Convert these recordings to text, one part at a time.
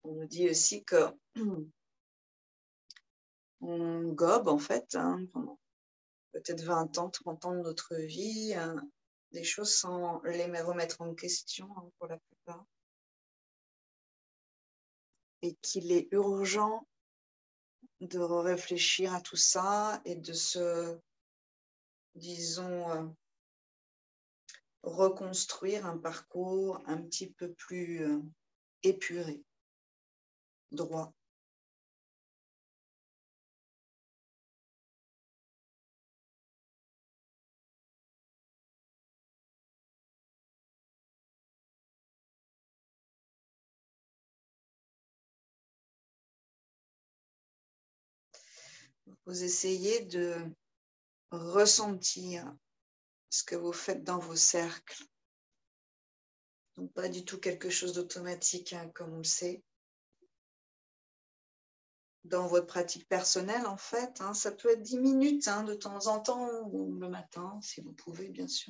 On nous dit aussi que on gobe en fait pendant peut-être 20 ans, 30 ans de notre vie, des choses sans les remettre en question pour la plupart. Et qu'il est urgent de réfléchir à tout ça et de se, disons, reconstruire un parcours un petit peu plus épuré, droit. Vous essayez de ressentir ce que vous faites dans vos cercles. Donc pas du tout quelque chose d'automatique, comme on le sait. Dans votre pratique personnelle, en fait, ça peut être 10 minutes de temps en temps, ou le matin, si vous pouvez, bien sûr.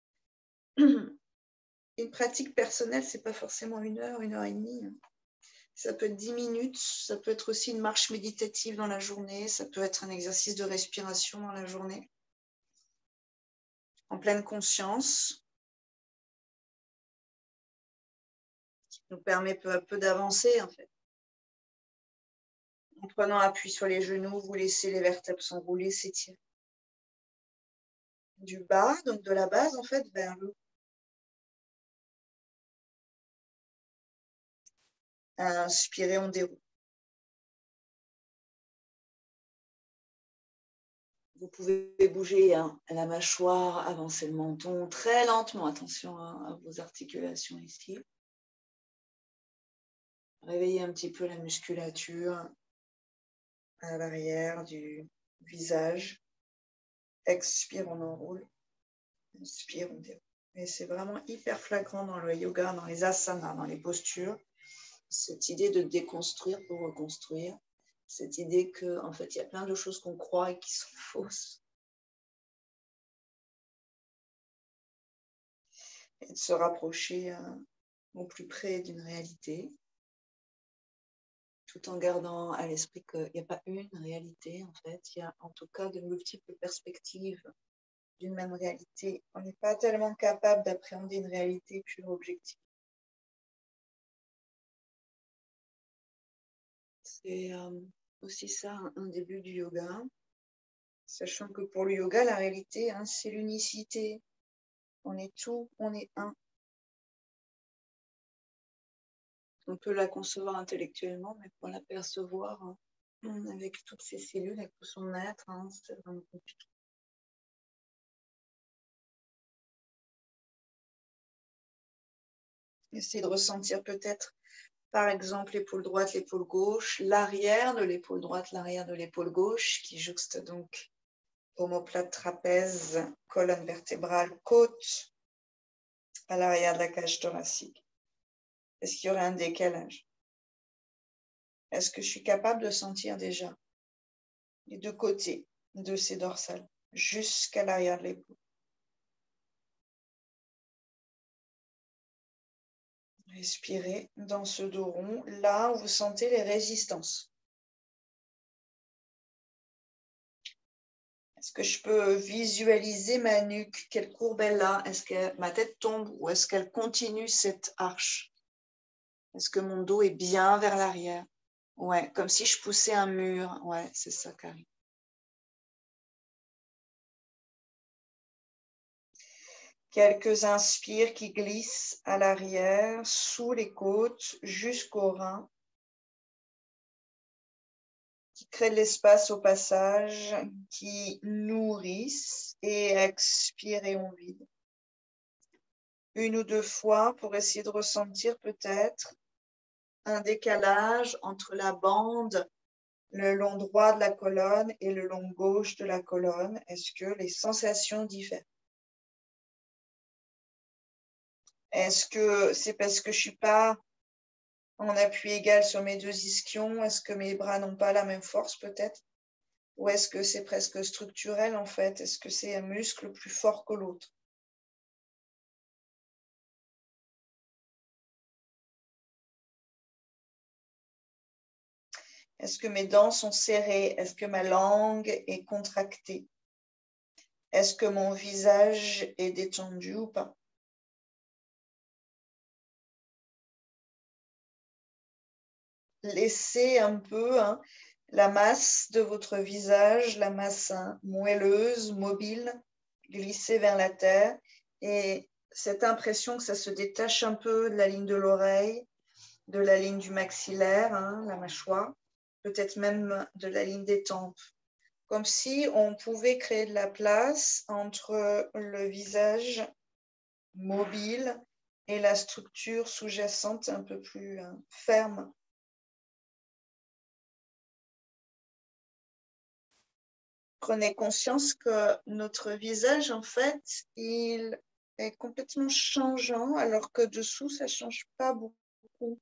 Une pratique personnelle, ce n'est pas forcément 1 heure, 1 heure et demie. Ça peut être 10 minutes, ça peut être aussi une marche méditative dans la journée, ça peut être un exercice de respiration dans la journée, en pleine conscience, qui nous permet peu à peu d'avancer, en fait. En prenant appui sur les genoux, vous laissez les vertèbres s'enrouler, s'étirer. Du bas, donc de la base, en fait, vers le haut. Inspirez, on déroule. Vous pouvez bouger la mâchoire, avancer le menton très lentement. Attention à vos articulations ici. Réveillez un petit peu la musculature à l'arrière du visage. Expire, on enroule. Inspire, on déroule. Et c'est vraiment hyper flagrant dans le yoga, dans les asanas, dans les postures. Cette idée de déconstruire pour reconstruire. Cette idée qu'en fait, il y a plein de choses qu'on croit et qui sont fausses. Et de se rapprocher au plus près d'une réalité, tout en gardant à l'esprit qu'il n'y a pas une réalité, en fait. Il y a en tout cas de multiples perspectives d'une même réalité. On n'est pas tellement capable d'appréhender une réalité pure objective. C'est aussi ça un début du yoga, sachant que pour le yoga, la réalité, c'est l'unicité. On est tout, on est un. On peut la concevoir intellectuellement, mais pour la percevoir avec toutes ses cellules, avec tout son être, c'est vraiment compliqué. Essayez de ressentir peut-être, par exemple, l'épaule droite, l'épaule gauche, l'arrière de l'épaule droite, l'arrière de l'épaule gauche, qui jouxte donc omoplate, trapèze, colonne vertébrale, côte, à l'arrière de la cage thoracique. Est-ce qu'il y aurait un décalage? Est-ce que je suis capable de sentir déjà les deux côtés de ces dorsales jusqu'à l'arrière de l'épaule? Respirez dans ce dos rond, là où vous sentez les résistances. Est-ce que je peux visualiser ma nuque? Quelle courbe elle a? Est-ce que ma tête tombe ou est-ce qu'elle continue cette arche? Est-ce que mon dos est bien vers l'arrière? Ouais, comme si je poussais un mur. Ouais, c'est ça, Karine. Quelques inspires qui glissent à l'arrière, sous les côtes, jusqu'au rein, qui créent de l'espace au passage, qui nourrissent, et expirez, on vide. 1 ou 2 fois pour essayer de ressentir peut-être un décalage entre la bande, le long droit de la colonne et le long gauche de la colonne. Est-ce que les sensations diffèrent? Est-ce que c'est parce que je ne suis pas en appui égal sur mes 2 ischions? Est-ce que mes bras n'ont pas la même force peut-être? Ou est-ce que c'est presque structurel en fait? Est-ce que c'est un muscle plus fort que l'autre? Est-ce que mes dents sont serrées? Est-ce que ma langue est contractée? Est-ce que mon visage est détendu ou pas? Laissez un peu la masse de votre visage, la masse moelleuse, mobile, glisser vers la terre. Et cette impression que ça se détache un peu de la ligne de l'oreille, de la ligne du maxillaire, la mâchoire, peut-être même de la ligne des tempes. Comme si on pouvait créer de la place entre le visage mobile et la structure sous-jacente un peu plus ferme. Prenez conscience que notre visage, en fait, il est complètement changeant, alors que dessous, ça ne change pas beaucoup.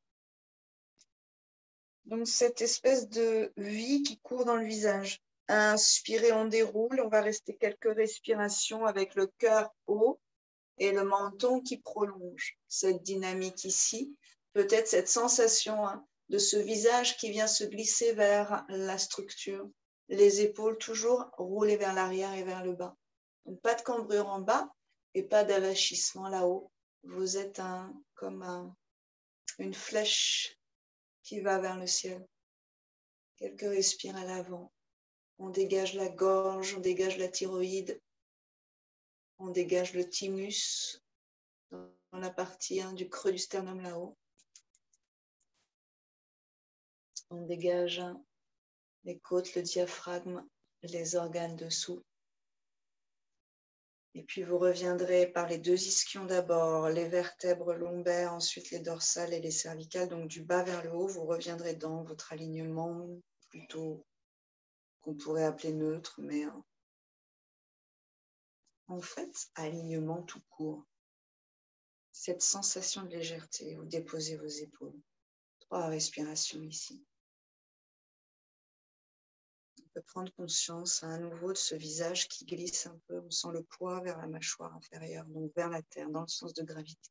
Donc, cette espèce de vie qui court dans le visage. Inspirez, on déroule. On va rester quelques respirations avec le cœur haut et le menton qui prolonge. Cette dynamique ici, peut-être cette sensation de ce visage qui vient se glisser vers la structure. Les épaules toujours roulées vers l'arrière et vers le bas. Donc, pas de cambrure en bas et pas d'avachissement là-haut. Vous êtes comme une flèche qui va vers le ciel. Quelques respires à l'avant. On dégage la gorge, on dégage la thyroïde, on dégage le thymus dans la partie du creux du sternum là-haut. On dégage les côtes, le diaphragme, les organes dessous. Et puis vous reviendrez par les deux ischions d'abord, les vertèbres lombaires, ensuite les dorsales et les cervicales, donc du bas vers le haut, vous reviendrez dans votre alignement plutôt qu'on pourrait appeler neutre, mais en fait, alignement tout court. Cette sensation de légèreté, vous déposez vos épaules. 3 respirations ici. On peut prendre conscience à nouveau de ce visage qui glisse un peu. On sent le poids vers la mâchoire inférieure, donc vers la terre, dans le sens de gravité.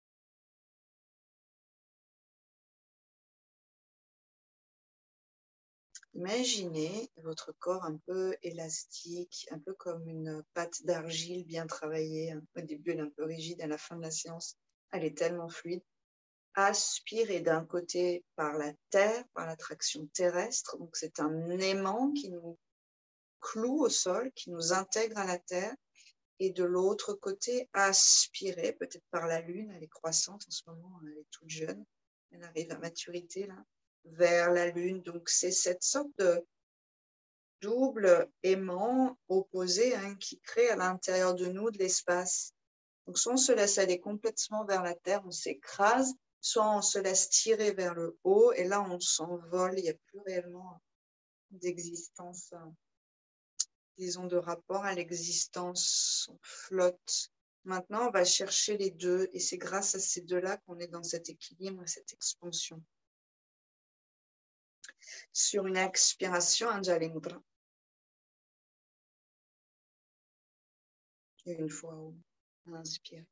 Imaginez votre corps un peu élastique, un peu comme une pâte d'argile bien travaillée. Au début, elle est un peu rigide, à la fin de la séance, elle est tellement fluide. Aspirez d'un côté par la terre, par l'attraction terrestre. Donc, c'est un aimant qui nous cloue au sol, qui nous intègre à la terre. Et de l'autre côté, aspirez, peut-être par la lune, elle est croissante en ce moment, elle est toute jeune, elle arrive à maturité là, vers la lune. Donc, c'est cette sorte de double aimant opposé qui crée à l'intérieur de nous de l'espace. Donc, soit on se laisse aller complètement vers la terre, on s'écrase, soit on se laisse tirer vers le haut et là, on s'envole, il n'y a plus réellement d'existence, disons, de rapport à l'existence, on flotte. Maintenant, on va chercher les deux et c'est grâce à ces deux-là qu'on est dans cet équilibre, cette expansion. Sur une expiration, Anjali Mudra. Et une fois, on inspire.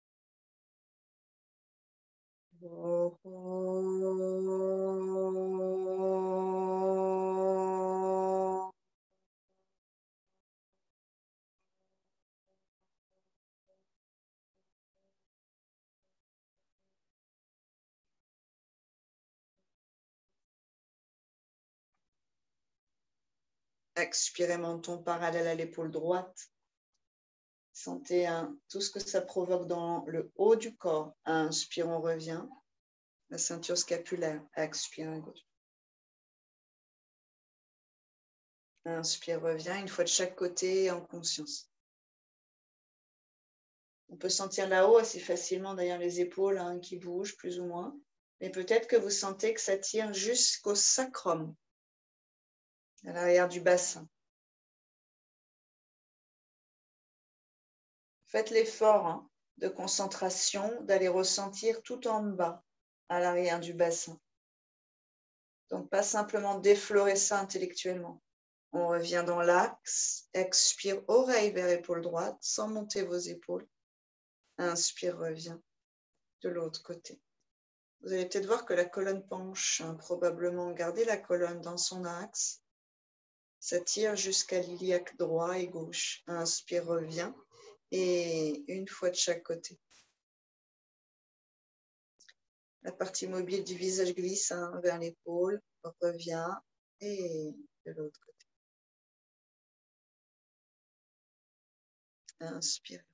Expirez, menton parallèle à l'épaule droite. Sentez tout ce que ça provoque dans le haut du corps. Inspire, on revient. La ceinture scapulaire. Expire à gauche. Inspire, revient. Une fois de chaque côté en conscience. On peut sentir là-haut assez facilement derrière les épaules qui bougent plus ou moins. Mais peut-être que vous sentez que ça tire jusqu'au sacrum, à l'arrière du bassin. Faites l'effort de concentration, d'aller ressentir tout en bas, à l'arrière du bassin. Donc, pas simplement d'effleurer ça intellectuellement. On revient dans l'axe. Expire, oreille vers épaule droite, sans monter vos épaules. Inspire, revient de l'autre côté. Vous allez peut-être voir que la colonne penche, hein, probablement gardez la colonne dans son axe. Ça tire jusqu'à l'iliaque droit et gauche. Inspire, revient. Et une fois de chaque côté. La partie mobile du visage glisse, hein, vers l'épaule, revient. Et de l'autre côté. Inspire.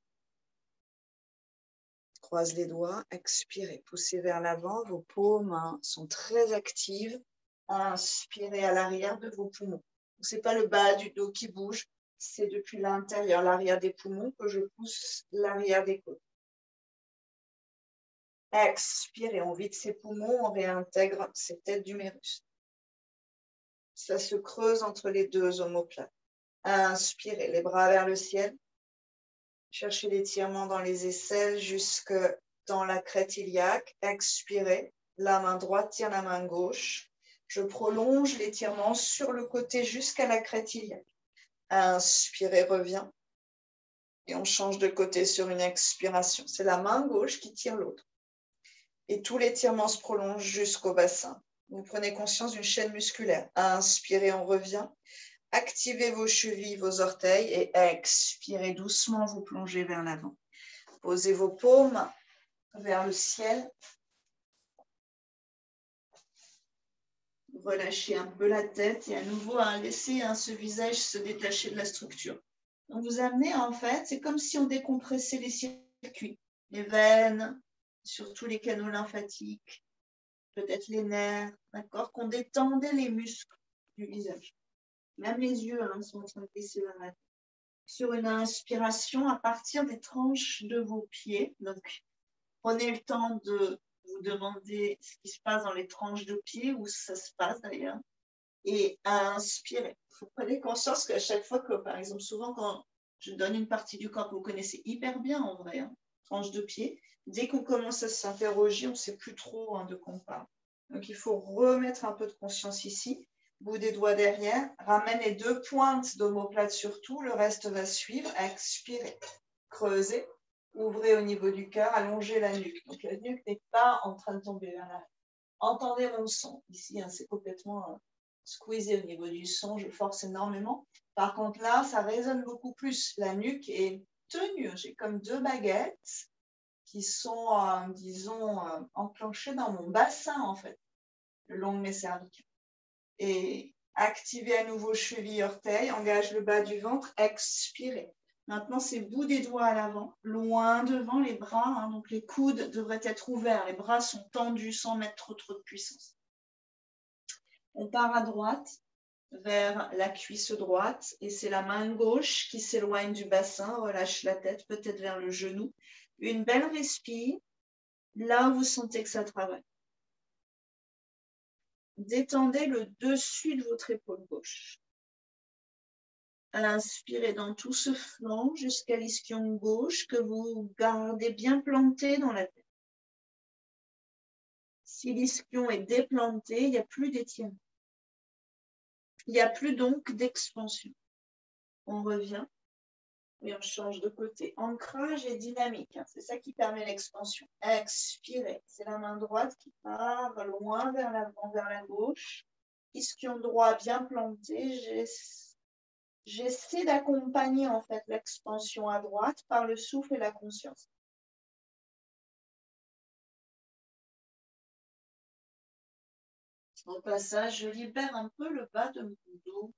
Croise les doigts, expirez, poussez vers l'avant, vos paumes, hein, sont très actives. Inspirez à l'arrière de vos poumons. Ce n'est pas le bas du dos qui bouge, c'est depuis l'intérieur, l'arrière des poumons, que je pousse l'arrière des côtes. Expirez, on vide ses poumons, on réintègre ses têtes d'humérus. Ça se creuse entre les deux omoplates. Inspirez, les bras vers le ciel. Cherchez l'étirement dans les aisselles jusque dans la crête iliaque. Expirez, la main droite tire la main gauche. Je prolonge l'étirement sur le côté jusqu'à la crête iliaque. Inspirez, reviens. Et on change de côté sur une expiration. C'est la main gauche qui tire l'autre. Et tout l'étirement se prolonge jusqu'au bassin. Vous prenez conscience d'une chaîne musculaire. Inspirez, on revient. Activez vos chevilles, vos orteils et expirez doucement, vous plongez vers l'avant. Posez vos paumes vers le ciel. Relâchez un peu la tête et à nouveau laissez ce visage se détacher de la structure. Donc vous amenez en fait, c'est comme si on décompressait les circuits, les veines, surtout les canaux lymphatiques, peut-être les nerfs, d'accord, qu'on détendait les muscles du visage. Même les yeux sont en train de glisser vers la tête. Sur une inspiration à partir des tranches de vos pieds. Donc, prenez le temps de vous demander ce qui se passe dans les tranches de pieds, où ça se passe d'ailleurs, et à inspirer. Vous prenez conscience qu'à chaque fois que, par exemple, souvent quand je donne une partie du corps que vous connaissez hyper bien en vrai, tranche de pied, dès qu'on commence à s'interroger, on ne sait plus trop de quoi on parle. Donc, il faut remettre un peu de conscience ici. Bout des doigts derrière, ramène les deux pointes d'omoplate surtout, le reste va suivre. Expirez, creusez, ouvrez au niveau du cœur, allongez la nuque. Donc la nuque n'est pas en train de tomber vers l'arrière. Entendez mon son. Ici, c'est complètement squeezé au niveau du son, je force énormément. Par contre là, ça résonne beaucoup plus. La nuque est tenue. J'ai comme deux baguettes qui sont, disons, enclenchées dans mon bassin en fait, le long de mes cervicales. Et activez à nouveau cheville, orteil, engage le bas du ventre, expirez. Maintenant, c'est bout des doigts à l'avant, loin devant les bras, donc les coudes devraient être ouverts, les bras sont tendus sans mettre trop de puissance. On part à droite vers la cuisse droite et c'est la main gauche qui s'éloigne du bassin, relâche la tête, peut-être vers le genou. Une belle respire, là où vous sentez que ça travaille. Détendez le dessus de votre épaule gauche. Inspirez dans tout ce flanc jusqu'à l'ischion gauche que vous gardez bien planté dans la tête. Si l'ischion est déplanté, il n'y a plus d'étirement. Il n'y a plus donc d'expansion. On revient et on change de côté. Ancrage et dynamique, c'est ça qui permet l'expansion. Expirez, c'est la main droite qui part loin vers l'avant, vers la gauche. Ischion droit bien planté. J'essaie d'accompagner en fait l'expansion à droite par le souffle et la conscience. Au passage, je libère un peu le bas de mon dos.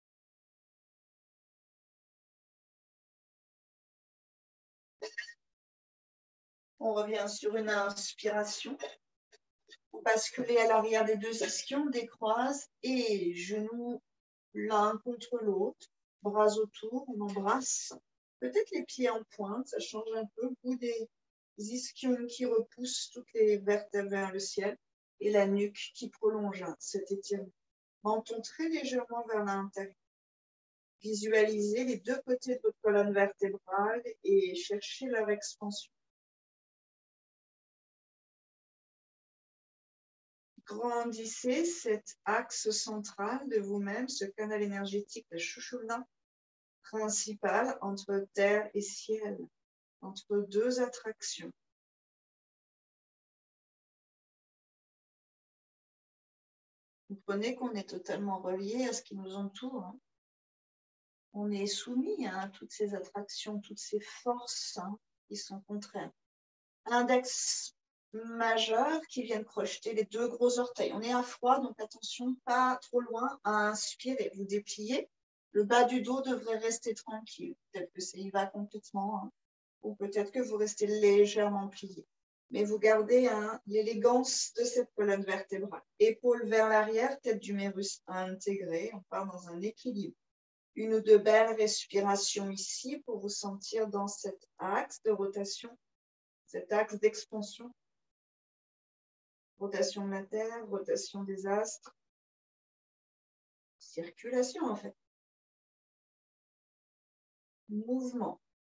On revient sur une inspiration. Vous basculez à l'arrière des deux ischions, décroise et genoux l'un contre l'autre, bras autour, on embrasse. Peut-être les pieds en pointe, ça change un peu. Bout des ischions qui repoussent toutes les vertèbres vers le ciel et la nuque qui prolonge cet étirement. Menton très légèrement vers l'intérieur. Visualisez les deux côtés de votre colonne vertébrale et cherchez leur expansion. Grandissez cet axe central de vous-même, ce canal énergétique, le Shushumna principal entre terre et ciel, entre deux attractions. comprenez qu'on est totalement relié à ce qui nous entoure. Hein. On est soumis à toutes ces attractions, toutes ces forces qui sont contraires. Index majeur qui vient crocheter les deux gros orteils. On est à froid, donc attention, pas trop loin à inspirer. Vous dépliez. Le bas du dos devrait rester tranquille. Peut-être que ça y va complètement, ou peut-être que vous restez légèrement plié. Mais vous gardez l'élégance de cette colonne vertébrale. Épaules vers l'arrière, tête d'humérus intégrée. On part dans un équilibre. Une ou deux belles respirations ici pour vous sentir dans cet axe de rotation, cet axe d'expansion. Rotation de la Terre, rotation des astres, circulation en fait. Mouvement.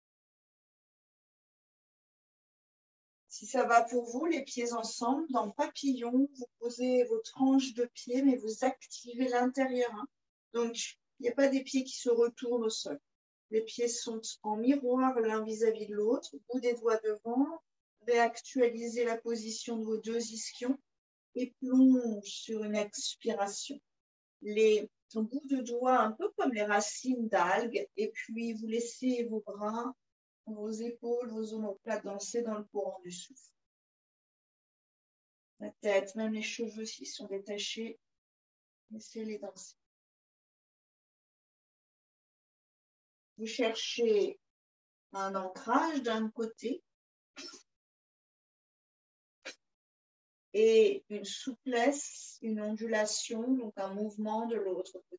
Si ça va pour vous, les pieds ensemble, dans le papillon, vous posez votre hanche de pied, mais vous activez l'intérieur. Hein. Donc, il n'y a pas des pieds qui se retournent au sol. Les pieds sont en miroir l'un vis-à-vis de l'autre, bout des doigts devant, réactualisez la position de vos deux ischions et plonge sur une expiration. Les bouts de doigts un peu comme les racines d'algues, et puis vous laissez vos bras, vos épaules, vos omoplates danser dans le courant du souffle. La tête, même les cheveux s'ils sont détachés, laissez-les danser. Vous cherchez un ancrage d'un côté et une souplesse, une ondulation, donc un mouvement de l'autre côté.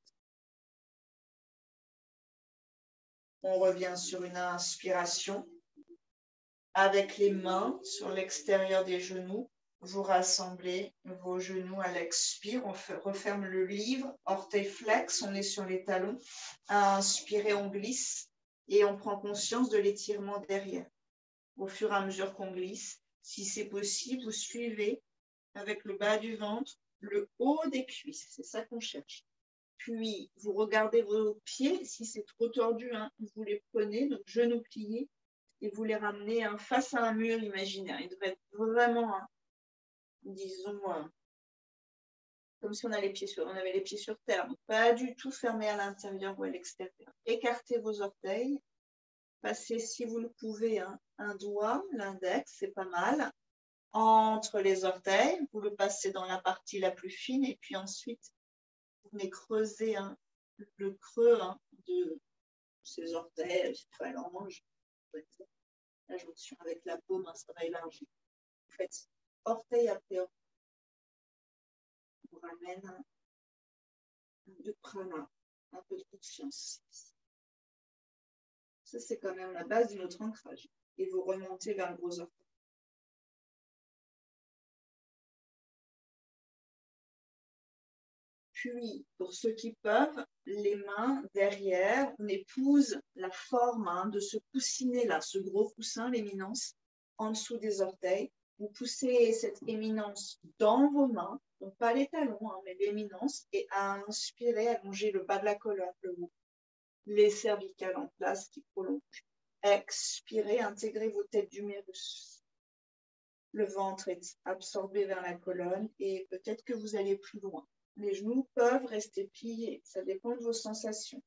On revient sur une inspiration. Avec les mains sur l'extérieur des genoux, vous rassemblez vos genoux à l'expire. On referme le livre, orteil flex, on est sur les talons. À inspirer, on glisse et on prend conscience de l'étirement derrière. Au fur et à mesure qu'on glisse, si c'est possible, vous suivez avec le bas du ventre, le haut des cuisses. C'est ça qu'on cherche. Puis, vous regardez vos pieds. Si c'est trop tordu, vous les prenez, donc genoux pliés, et vous les ramenez face à un mur imaginaire. Il devrait être vraiment, disons, comme si on avait les pieds sur terre. Donc, pas du tout fermé à l'intérieur ou à l'extérieur. Écartez vos orteils. Passez, si vous le pouvez, un doigt, l'index, c'est pas mal, entre les orteils. Vous le passez dans la partie la plus fine et puis ensuite, vous venez creuser le creux de ces orteils, cette phalange. La jonction avec la paume, ça va élargir. Vous faites orteil après orteil. On vous ramène un peu de prana, un peu de conscience. Ça, c'est quand même la base de notre ancrage. Et vous remontez vers le gros orteil. Puis, pour ceux qui peuvent, les mains derrière, on épouse la forme de ce coussinet-là, ce gros coussin, l'éminence, en dessous des orteils. Vous poussez cette éminence dans vos mains, donc pas les talons, mais l'éminence, et à inspirer, allongez le bas de la colonne, le haut. Les cervicales en place qui prolongent. Expirez, intégrez vos têtes d'humérus. Le ventre est absorbé vers la colonne et peut-être que vous allez plus loin. Les genoux peuvent rester pliés, ça dépend de vos sensations.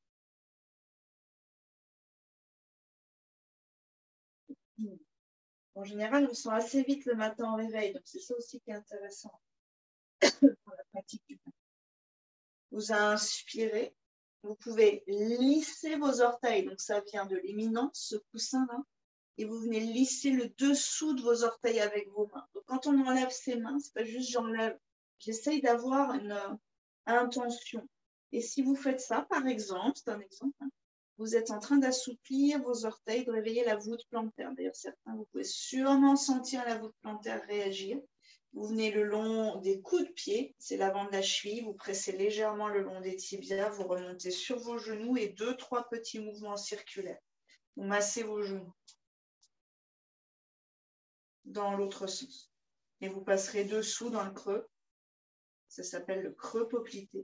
En général, on sent assez vite le matin au réveil, donc c'est ça aussi qui est intéressant pour la pratique du matin. Vous inspirez, vous pouvez lisser vos orteils, donc ça vient de l'éminence, ce coussin-là, et vous venez lisser le dessous de vos orteils avec vos mains. Donc quand on enlève ses mains, c'est pas juste j'enlève, j'essaye d'avoir une intention. Et si vous faites ça, par exemple, c'est un exemple, vous êtes en train d'assouplir vos orteils, de réveiller la voûte plantaire. D'ailleurs, certains, vous pouvez sûrement sentir la voûte plantaire réagir. Vous venez le long des coups de pied, c'est l'avant de la cheville, vous pressez légèrement le long des tibias, vous remontez sur vos genoux et 2-3 petits mouvements circulaires. Vous massez vos genoux dans l'autre sens. Et vous passerez dessous dans le creux. Ça s'appelle le creux poplité.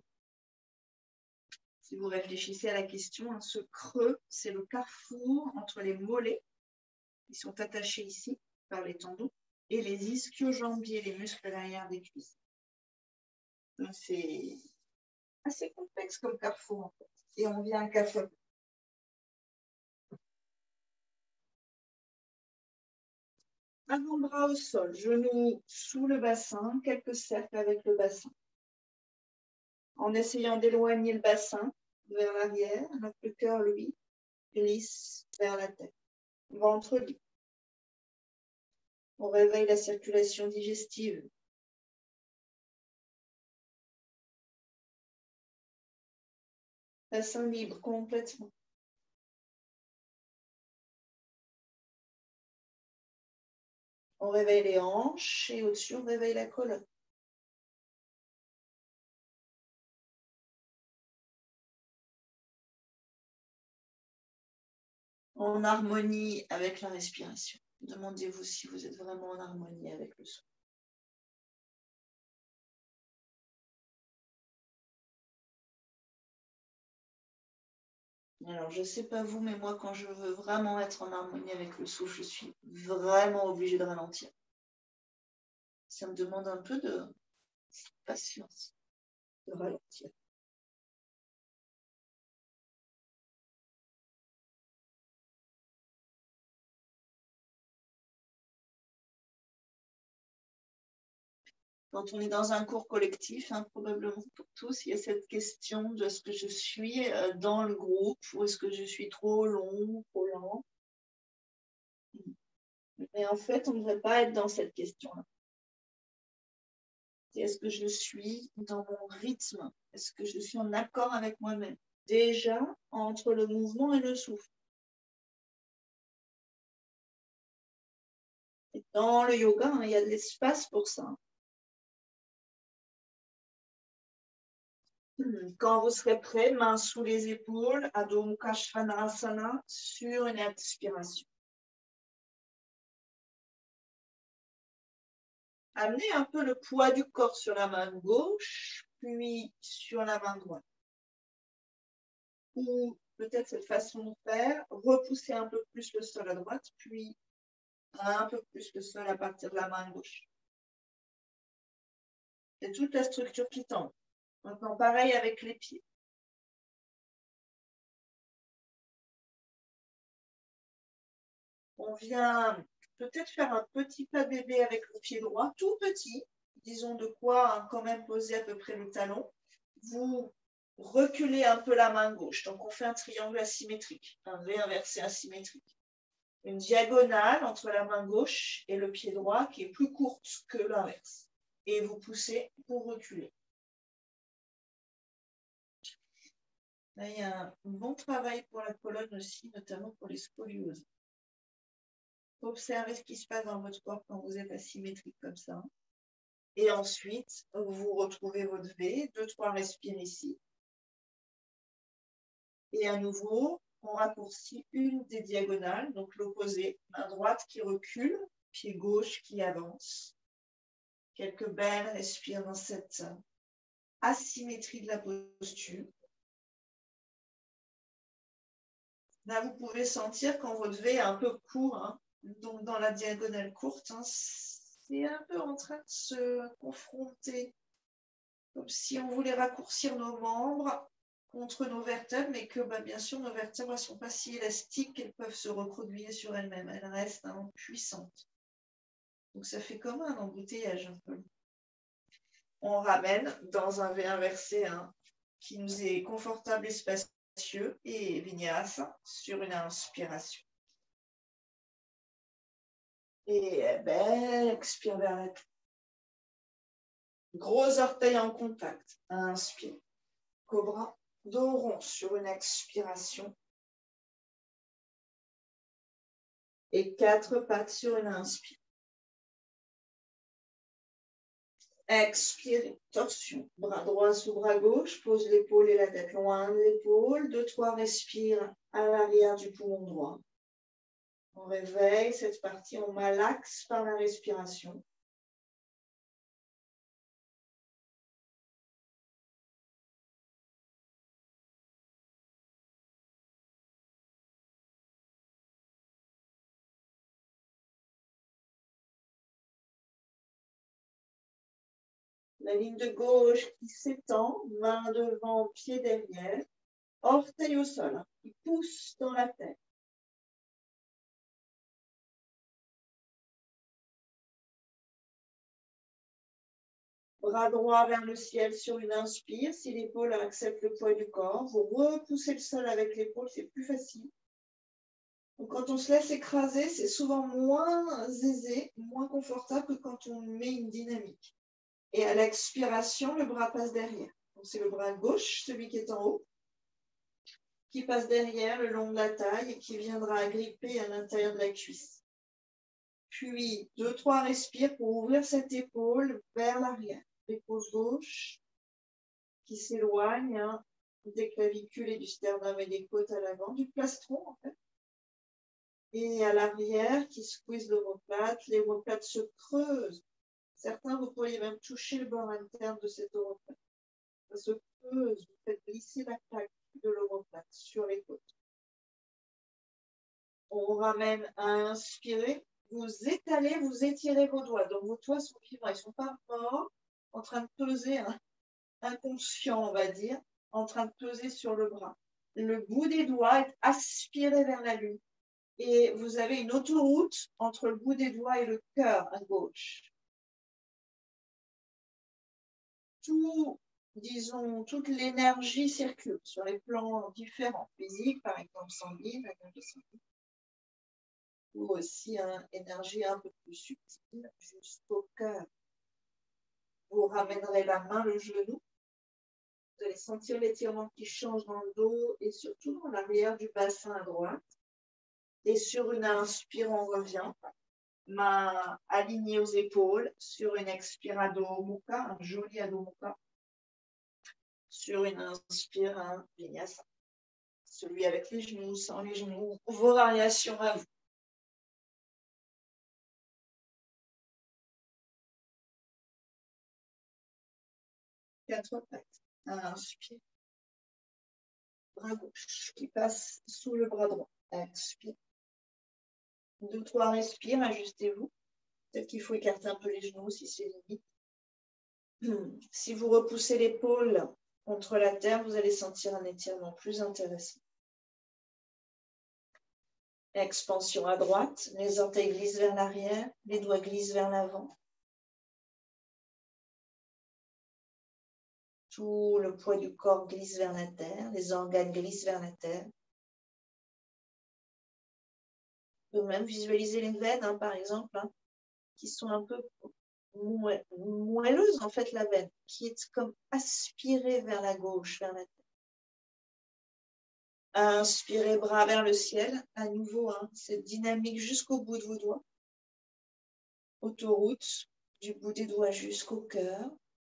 Si vous réfléchissez à la question, ce creux, c'est le carrefour entre les mollets, qui sont attachés ici par les tendons, et les ischio-jambiers, les muscles derrière des cuisses. C'est assez complexe comme carrefour, en fait. Et on vient à café. Avant-bras au sol, genoux sous le bassin, quelques cercles avec le bassin. En essayant d'éloigner le bassin vers l'arrière, le cœur, lui, glisse vers la tête. Ventre libre. On réveille la circulation digestive. Bassin libre complètement. On réveille les hanches et au-dessus, on réveille la colonne. En harmonie avec la respiration. Demandez-vous si vous êtes vraiment en harmonie avec le son. Alors, je ne sais pas vous, mais moi, quand je veux vraiment être en harmonie avec le souffle, je suis vraiment obligée de ralentir. Ça me demande un peu de patience, de ralentir. Quand on est dans un cours collectif, probablement pour tous, il y a cette question de est-ce que je suis dans le groupe ou est-ce que je suis trop long, trop lent. Mais en fait, on ne devrait pas être dans cette question-là. C'est est-ce que je suis dans mon rythme? Est-ce que je suis en accord avec moi-même? Déjà, entre le mouvement et le souffle. Et dans le yoga, il y a de l'espace pour ça. Quand vous serez prêt, mains sous les épaules, Adho Mukha Svanasana, sur une expiration. Amenez un peu le poids du corps sur la main gauche, puis sur la main droite. Ou peut-être cette façon de faire, repousser un peu plus le sol à droite, puis un peu plus le sol à partir de la main gauche. C'est toute la structure qui tombe. Maintenant, pareil avec les pieds. On vient peut-être faire un petit pas bébé avec le pied droit, tout petit, disons de quoi quand même poser à peu près le talon. Vous reculez un peu la main gauche. Donc, on fait un triangle asymétrique, un V inversé asymétrique. Une diagonale entre la main gauche et le pied droit qui est plus courte que l'inverse. Et vous poussez pour reculer. Là, il y a un bon travail pour la colonne aussi, notamment pour les scolioses. Observez ce qui se passe dans votre corps quand vous êtes asymétrique comme ça. Et ensuite, vous retrouvez votre V, 2-3 respires ici. Et à nouveau, on raccourcit une des diagonales, donc l'opposé, main droite qui recule, pied gauche qui avance. Quelques belles respires dans cette asymétrie de la posture. Là, vous pouvez sentir quand votre V est un peu court, donc dans la diagonale courte, c'est un peu en train de se confronter, comme si on voulait raccourcir nos membres contre nos vertèbres, mais que bien sûr, nos vertèbres ne sont pas si élastiques qu'elles peuvent se recroqueviller sur elles-mêmes. Elles restent puissantes. Donc, ça fait comme un embouteillage un peu. On ramène dans un V inversé qui nous est confortable et spacieux et vinyasa sur une inspiration. Et expire vers la tête. Gros orteil en contact. Inspire. Cobra. Dos rond sur une expiration. Et 4 pattes sur une inspire. Expire, torsion. Bras droit sous bras gauche. Pose l'épaule et la tête loin de l'épaule. 2-3 respire à l'arrière du poumon droit. On réveille cette partie, on malaxe par la respiration. La ligne de gauche qui s'étend, main devant, pied derrière, orteil au sol, hein, qui pousse dans la terre. Bras droit vers le ciel sur une inspire. Si l'épaule accepte le poids du corps, vous repoussez le sol avec l'épaule, c'est plus facile. Donc, quand on se laisse écraser, c'est souvent moins aisé, moins confortable que quand on met une dynamique. Et à l'expiration, le bras passe derrière. Donc, c'est le bras gauche, celui qui est en haut, qui passe derrière le long de la taille et qui viendra agripper à l'intérieur de la cuisse. Puis, 2-3 respires pour ouvrir cette épaule vers l'arrière. L'épaule gauche qui s'éloigne hein, des clavicules et du sternum et des côtes à l'avant, du plastron en fait. Et à l'arrière qui squeeze l'omoplate. L'omoplate se creuse. Certains, vous pourriez même toucher le bord interne de cette omoplate. Ça se creuse, vous faites glisser la plaque de l'omoplate sur les côtes. On ramène à inspirer. Vous étalez, vous étirez vos doigts. Donc vos doigts sont vivants, ils ne sont pas morts, en train de peser, hein, inconscient, on va dire, en train de peser sur le bras. Le bout des doigts est aspiré vers la lune. Et vous avez une autoroute entre le bout des doigts et le cœur à gauche. Toute l'énergie circule sur les plans différents, physiques, par exemple sanguine, ou aussi une énergie un peu plus subtile jusqu'au cœur. Vous ramènerez la main, le genou. Vous allez sentir l'étirement qui change dans le dos et surtout dans l'arrière du bassin à droite. Et sur une inspire, on revient. Main alignée aux épaules. Sur une expire, Adho Mukha, un joli Adho Mukha. Sur une inspire, un Vinyasa. Celui avec les genoux, sans les genoux. Vos variations à vous. Quatre pattes. Inspire. Bras gauche qui passe sous le bras droit. Expire. 2-3 respires, ajustez-vous. Peut-être qu'il faut écarter un peu les genoux si c'est limite. Si vous repoussez l'épaule contre la terre, vous allez sentir un étirement plus intéressant. Expansion à droite, les orteils glissent vers l'arrière, les doigts glissent vers l'avant. Tout le poids du corps glisse vers la terre, les organes glissent vers la terre. Vous pouvez même visualiser les veines, hein, par exemple, hein, qui sont un peu moelleuses, en fait, la veine, qui est comme aspirée vers la gauche, vers la terre. Inspirez, bras vers le ciel. À nouveau, hein, cette dynamique jusqu'au bout de vos doigts. Autoroute du bout des doigts jusqu'au cœur.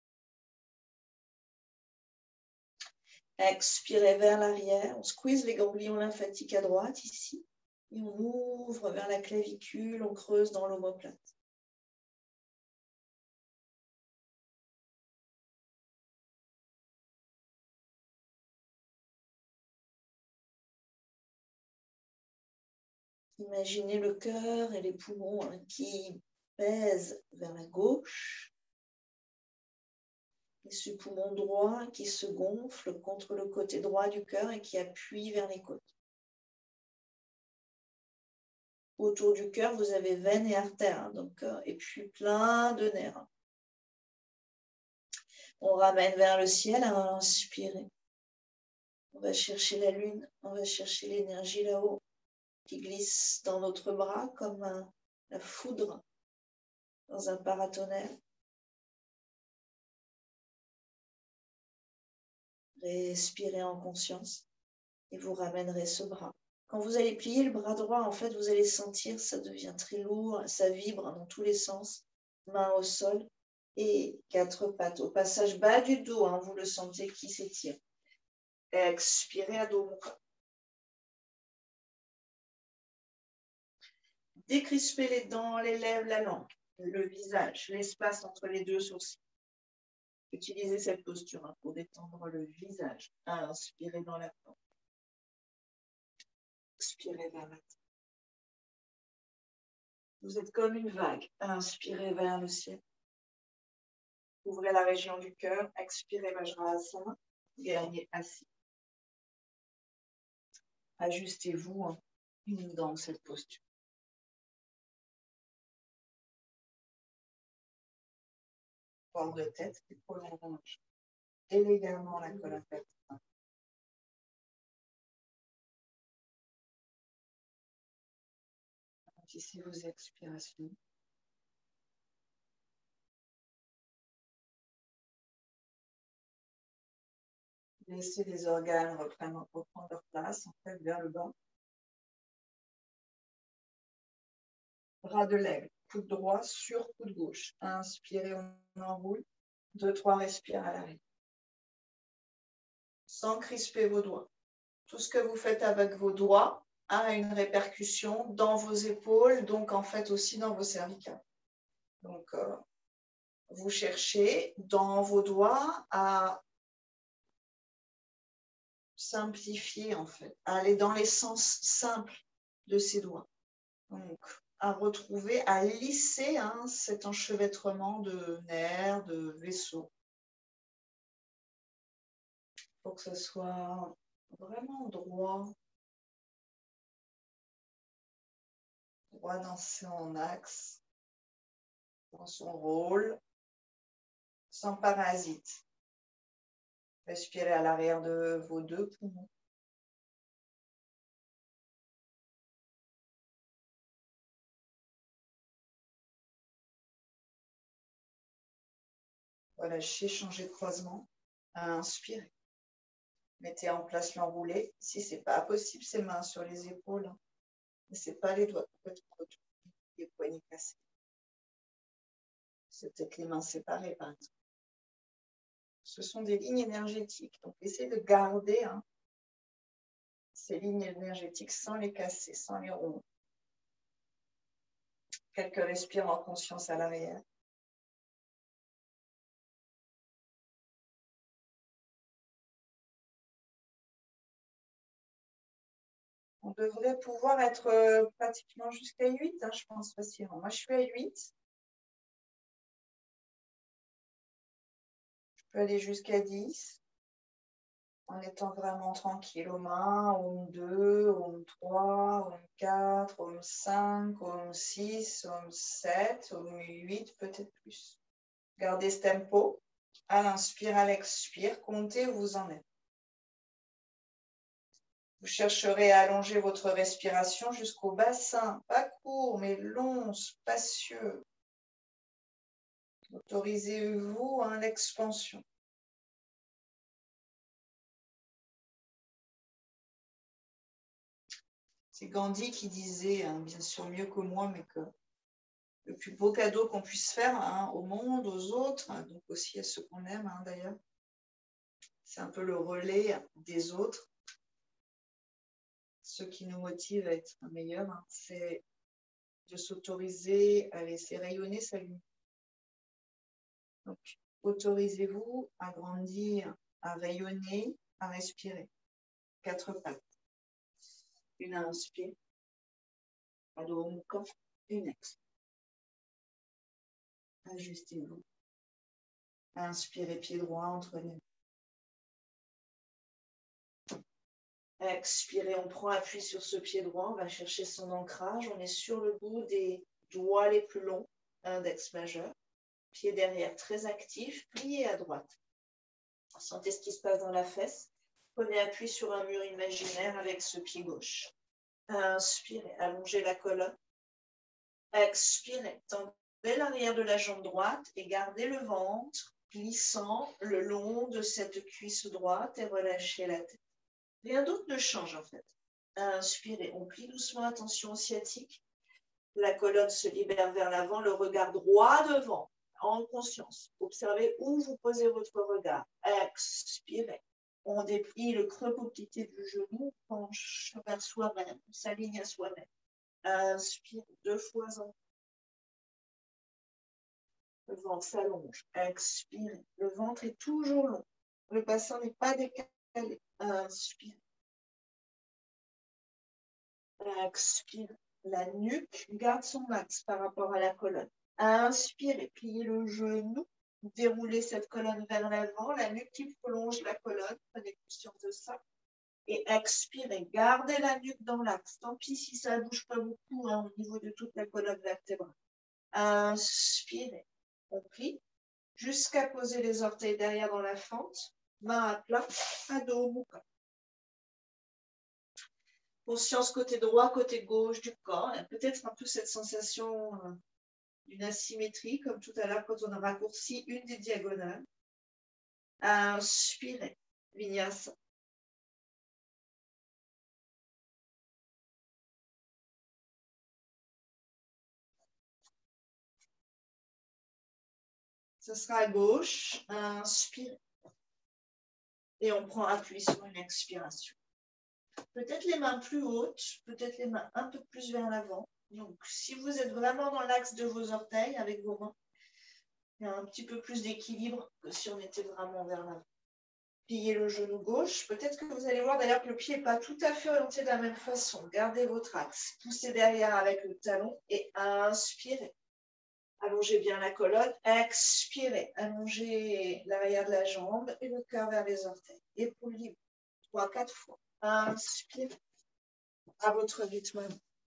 Expirez vers l'arrière. On squeeze les ganglions lymphatiques à droite, ici. Et on ouvre vers la clavicule, on creuse dans l'omoplate. Imaginez le cœur et les poumons hein, qui pèsent vers la gauche. Et ce poumon droit qui se gonfle contre le côté droit du cœur et qui appuie vers les côtes. Autour du cœur, vous avez veines et artères, hein, donc, et puis plein de nerfs. On ramène vers le ciel à inspirer. On va chercher la lune, on va chercher l'énergie là-haut qui glisse dans notre bras comme la foudre dans un paratonnerre. Respirez en conscience et vous ramènerez ce bras. Quand vous allez plier le bras droit, en fait, vous allez sentir, ça devient très lourd, ça vibre dans tous les sens, main au sol et 4 pattes. Au passage bas du dos, hein, vous le sentez qui s'étire. Expirez à dos. Décrispez les dents, les lèvres, la langue, le visage, l'espace entre les deux sourcils. Utilisez cette posture hein, pour détendre le visage. Inspirez dans la forme. Expirez vers la terre. Vous êtes comme une vague. Inspirez vers le ciel. Ouvrez la région du cœur. Expirez Vajrasana. Gagnez assis. Ajustez-vous dans cette posture. Port de tête, épaules en range. Élégamment la colonne vertébrale. Ralentissez vos expirations. Laissez les organes reprendre leur place, en fait, vers le bas. Bras de l'aigle, coude droit sur coude gauche. Inspirez, on enroule. 2, 3, respire à l'arrêt. Sans crisper vos doigts. Tout ce que vous faites avec vos doigts a une répercussion dans vos épaules, donc en fait aussi dans vos cervicales. Donc, vous cherchez dans vos doigts à simplifier, en fait, à aller dans les sens simples de ces doigts. Donc, à retrouver, à lisser cet enchevêtrement de nerfs, de vaisseaux. Il faut que ce soit vraiment droit dans son axe, dans son rôle, sans parasite. Respirez à l'arrière de vos 2 poumons. Relâchez, changez de croisement. Inspirez. Mettez en place l'enroulé. Si ce n'est pas possible, ses mains sur les épaules. Mais ce n'est pas les doigts complètement retournés, les poignets cassés. C'est peut-être les mains séparées, par exemple. Ce sont des lignes énergétiques. Donc, essayez de garder ces lignes énergétiques sans les casser, sans les rompre. Quelques respires en conscience à l'arrière. On devrait pouvoir être pratiquement jusqu'à 8, je pense, facilement. Moi, je suis à 8. Je peux aller jusqu'à 10. En étant vraiment tranquille aux mains, Om 2, Om 3, Om 4, Om 5, Om 6, Om 7, Om 8, peut-être plus. Gardez ce tempo. À l'inspire, à l'expire, comptez où vous en êtes. Vous chercherez à allonger votre respiration jusqu'au bassin, pas court, mais long, spacieux. Autorisez-vous à l'expansion. C'est Gandhi qui disait, bien sûr mieux que moi, mais que le plus beau cadeau qu'on puisse faire au monde, aux autres, donc aussi à ceux qu'on aime d'ailleurs, c'est un peu le relais des autres. Ce qui nous motive à être meilleurs, c'est de s'autoriser à laisser rayonner sa lumière. Donc, autorisez-vous à grandir, à rayonner, à respirer. 4 pattes. Une inspire, Adho Mukha, une expire. Ajustez-vous. Inspirez pied droit entre les mains. Expirez, on prend appui sur ce pied droit, on va chercher son ancrage. On est sur le bout des doigts les plus longs, index majeur. Pied derrière très actif, plié à droite. Sentez ce qui se passe dans la fesse. Prenez appui sur un mur imaginaire avec ce pied gauche. Inspirez, allongez la colonne. Expirez, tendez l'arrière de la jambe droite et gardez le ventre glissant le long de cette cuisse droite et relâchez la tête. Rien d'autre ne change en fait. Inspirez, on plie doucement, attention au sciatique. La colonne se libère vers l'avant, le regard droit devant, en conscience. Observez où vous posez votre regard. Expirez. On déplie le creux poplité du genou, on penche vers soi-même, on s'aligne à soi-même. Inspire 2 fois en. Le ventre s'allonge. Expire. Le ventre est toujours long. Le bassin n'est pas décalé. Inspire. Expire. La nuque garde son axe par rapport à la colonne. Inspire et pliez le genou. déroulez cette colonne vers l'avant, la nuque qui prolonge la colonne, prenez conscience de ça. Et expirez, gardez la nuque dans l'axe. Tant pis si ça ne bouge pas beaucoup hein, au niveau de toute la colonne vertébrale. Inspirez, on plie, jusqu'à poser les orteils derrière dans la fente, main à plat, Adho Mukha. Conscience côté droit, côté gauche du corps. Il y a peut-être un peu cette sensation d'une asymétrie, comme tout à l'heure quand on a raccourci une des diagonales. Inspirez, Vinyasa. Ce sera à gauche. Inspirez. Et on prend appui sur une expiration. Peut-être les mains plus hautes, peut-être les mains un peu plus vers l'avant. Donc, si vous êtes vraiment dans l'axe de vos orteils avec vos mains, il y a un petit peu plus d'équilibre que si on était vraiment vers l'avant. Pliez le genou gauche. Peut-être que vous allez voir d'ailleurs que le pied n'est pas tout à fait orienté de la même façon. Gardez votre axe. Poussez derrière avec le talon et inspirez. Allongez bien la colonne. Expirez. Allongez l'arrière de la jambe et le cœur vers les orteils. Épaules libres. 3-4 fois. Inspirez. À votre rythme.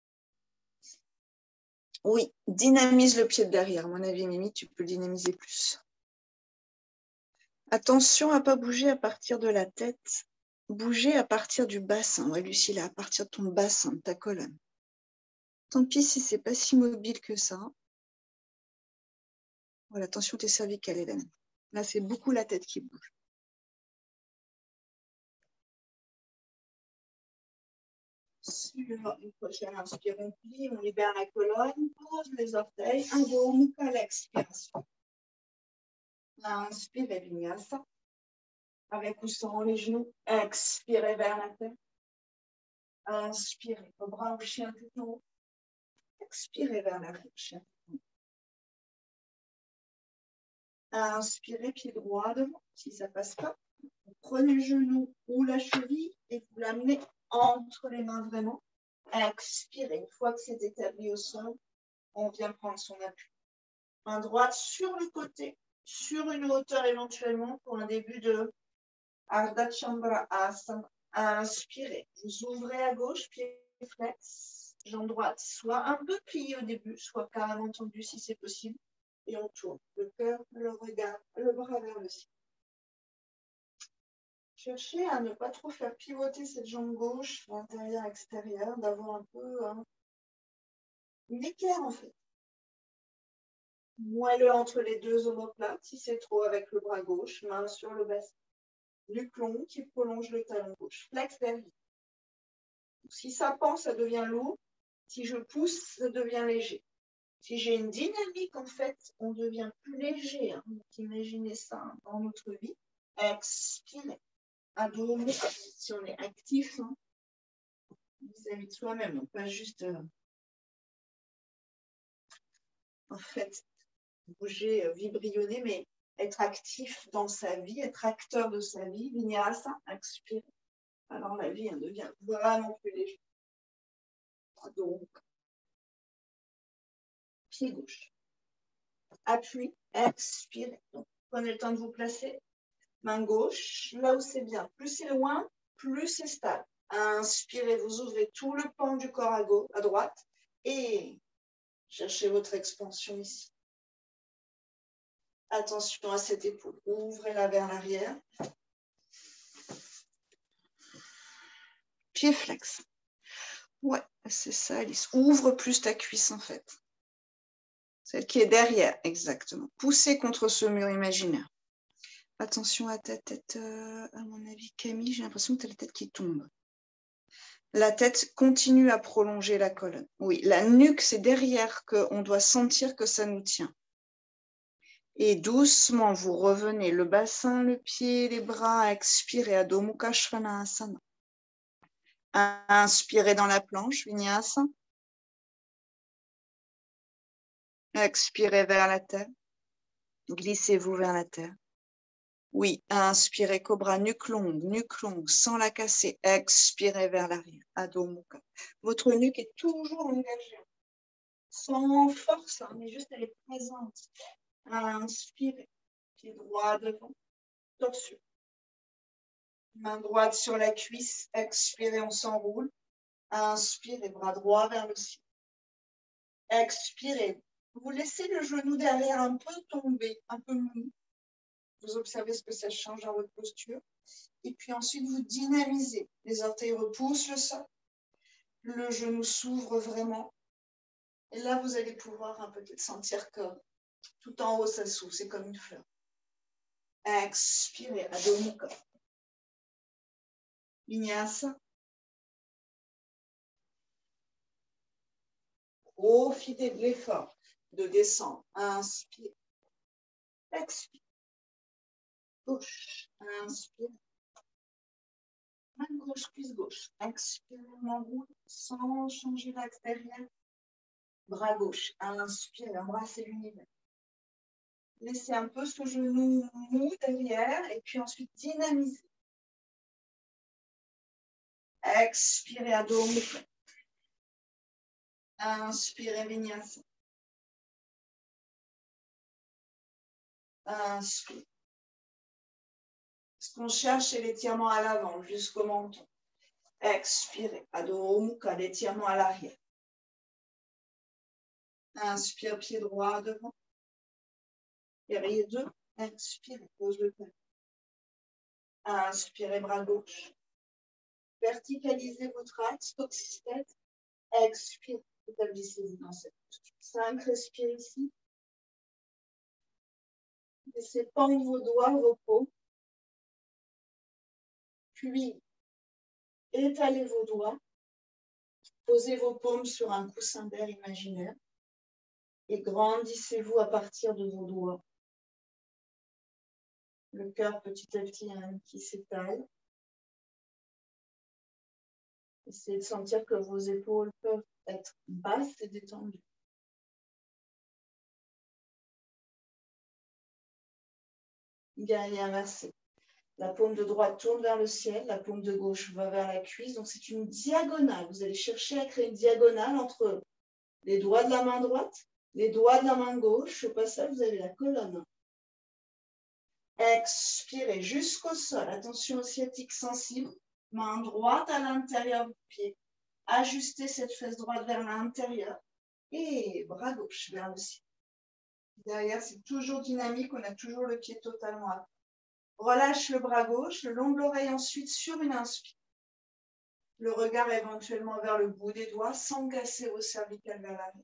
Oui, dynamise le pied de derrière. À mon avis, Mimi, tu peux le dynamiser plus. Attention à ne pas bouger à partir de la tête. Bouger à partir du bassin. Ouais, Lucille, à partir de ton bassin, de ta colonne. Tant pis si ce n'est pas si mobile que ça. Voilà, attention tes cervicales, Hélène. Là, c'est beaucoup la tête qui bouge. Sur une prochaine inspiration, on plie, on libère la colonne, pose les orteils, Adho Mukha, l'expiration. Inspirez, Vinyasa. Avec ou sans les genoux, expirez vers la tête. Inspirez, cobra ou chien tout en haut. Expirez vers la tête, chien. Inspirez, pied droit devant, si ça ne passe pas. Vous prenez le genou ou la cheville et vous l'amenez entre les mains vraiment. Expirez. Une fois que c'est établi au sol, on vient prendre son appui. Main droite sur le côté, sur une hauteur éventuellement pour un début de Ardha Chandra Asana. Inspirez. Vous ouvrez à gauche, pied flex, jambe droite, soit un peu pliée au début, soit carrément tendue si c'est possible. Et on tourne le cœur, le regard, le bras vers le ciel. Cherchez à ne pas trop faire pivoter cette jambe gauche, intérieur-extérieur, d'avoir un peu une équerre en fait. Moelleux entre les deux omoplates, si c'est trop avec le bras gauche, main sur le bassin. Nuque longue qui prolonge le talon gauche. Flex derrière. Si ça pend, ça devient lourd. Si je pousse, ça devient léger. Si j'ai une dynamique, en fait, on devient plus léger. Hein. Donc, imaginez ça dans notre vie. Expirez. Adho Mukha. Si on est actif, hein, vis-à-vis de soi-même, donc pas juste en fait bouger, vibrionner, mais être actif dans sa vie, être acteur de sa vie. Vinyasa, expirez. Alors la vie elle devient vraiment plus légère. Donc, pied gauche. Appui, expirez. Donc, prenez le temps de vous placer. Main gauche, là où c'est bien. Plus c'est loin, plus c'est stable. Inspirez, vous ouvrez tout le pan du corps à droite et cherchez votre expansion ici. Attention à cette épaule. Ouvrez-la vers l'arrière. Pied flex. Ouais, c'est ça, Alice. Ouvre plus ta cuisse, en fait. Celle qui est derrière, exactement. Poussez contre ce mur imaginaire. Attention à ta tête, à mon avis, Camille, j'ai l'impression que tu as la tête qui tombe. La tête continue à prolonger la colonne. Oui, la nuque, c'est derrière qu'on doit sentir que ça nous tient. Et doucement, vous revenez le bassin, le pied, les bras, expirez, Adho Mukha Svanasana. Inspirez dans la planche, Vinyasa. Expirez vers la terre. Glissez-vous vers la terre. Oui, inspirez, cobra, nuque longue, sans la casser. Expirez vers l'arrière, Adho Mukha. Votre nuque est toujours engagée. Sans force, hein, mais juste elle est présente. Inspirez. pied droit devant, torsion. Main droite sur la cuisse, expirez, on s'enroule. Inspirez, bras droit vers le ciel. Expirez. Vous laissez le genou derrière un peu tomber, un peu mou. Vous observez ce que ça change dans votre posture. Et puis ensuite, vous dynamisez. Les orteils repoussent le sol. Le genou s'ouvre vraiment. Et là, vous allez pouvoir peut-être sentir que tout en haut, ça s'ouvre. C'est comme une fleur. Expirez, Adho Mukha. Vinyasa. Profitez de l'effort de descendre. Inspire. Expire. Gauche. Inspire. Main gauche, cuisse gauche. Expire, on enroule sans changer l'axe derrière. Bras gauche. Inspire, embrassez l'univers. Laissez un peu ce genou mou derrière et puis ensuite dynamisez. Expirez, Adho Mukha. Inspirez, Vinyasa. Inspire. Ce qu'on cherche, c'est l'étirement à l'avant, jusqu'au menton. Expirez, Adho Mukha, l'étirement à l'arrière. Inspire, pied droit devant. Guerrier 2. Expirez, pose le cœur. Inspirez, bras gauche. Verticalisez votre axe, coccyx-tête. Expirez, établissez-vous dans cette posture. 5, respirez ici. Laissez pendre vos doigts, vos paumes. Puis, étalez vos doigts. Posez vos paumes sur un coussin d'air imaginaire. Et grandissez-vous à partir de vos doigts. Le cœur petit à petit qui s'étale. Essayez de sentir que vos épaules peuvent être basses et détendues. Guerrier inversé. La paume de droite tourne vers le ciel, la paume de gauche va vers la cuisse. Donc c'est une diagonale. Vous allez chercher à créer une diagonale entre les doigts de la main droite, les doigts de la main gauche. Au passage, vous avez la colonne. Expirez jusqu'au sol. Attention au sciatique sensible. Main droite à l'intérieur du pied. Ajustez cette fesse droite vers l'intérieur. Et bras gauche vers le ciel. Derrière, c'est toujours dynamique. On a toujours le pied totalement à plat. Relâche le bras gauche, le long de l'oreille ensuite sur une inspire. Le regard éventuellement vers le bout des doigts sans casser vos cervicales vers l'arrière.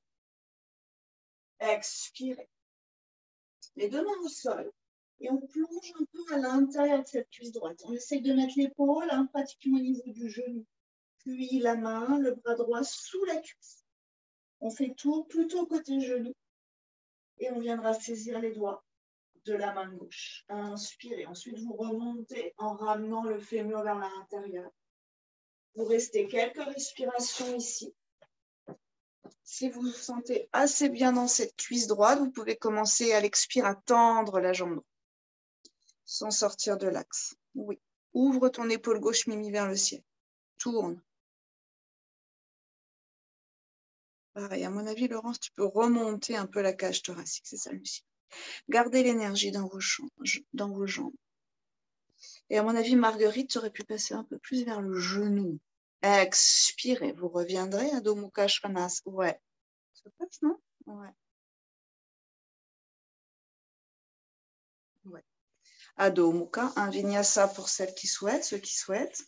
Expirez. Les deux mains au sol. Et on plonge un peu à l'intérieur de cette cuisse droite. On essaie de mettre l'épaule pratiquement au niveau du genou. Puis la main, le bras droit sous la cuisse. On fait tour plutôt côté genou. Et on viendra saisir les doigts de la main gauche. Inspirez. Ensuite, vous remontez en ramenant le fémur vers l'intérieur. Vous restez quelques respirations ici. Si vous vous sentez assez bien dans cette cuisse droite, vous pouvez commencer à l'expire à tendre la jambe droite. Sans sortir de l'axe. Oui. Ouvre ton épaule gauche, Mimi, vers le ciel. Tourne. Pareil, à mon avis, Laurence, tu peux remonter un peu la cage thoracique. C'est ça, Lucie. Gardez l'énergie dans vos jambes. Et à mon avis, Marguerite, tu aurais pu passer un peu plus vers le genou. Expirez. Vous reviendrez à Adho Mukha Svanasana. Ouais. Ça passe, non? Ouais. Ouais. Adho Mukha, un vinyasa pour celles qui souhaitent, ceux qui souhaitent.